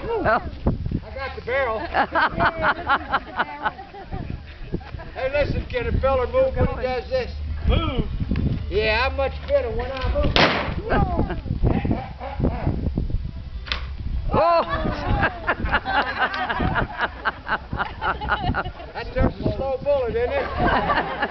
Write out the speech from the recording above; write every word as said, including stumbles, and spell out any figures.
I got the barrel. Hey, listen, can a feller move when he does this? Move? Yeah, I'm much better when I move. Oh! That took a slow bullet, didn't it?